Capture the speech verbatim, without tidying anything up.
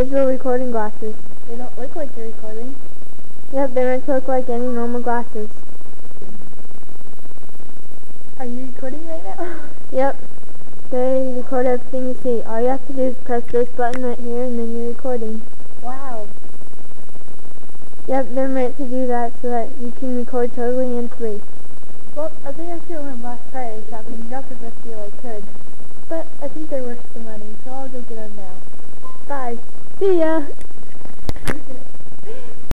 Digital recording glasses. They don't look like they're recording. Yep, they're meant to look like any normal glasses. Are you recording right now? Yep. They record everything you see. All you have to do is press this button right here and then you're recording. Wow. Yep, they're meant to do that so that you can record totally in free. Well, I think I should have went Black Friday shopping and got the best deal I could. But I think they're worth the money, so I'll go get them now. Bye. See ya!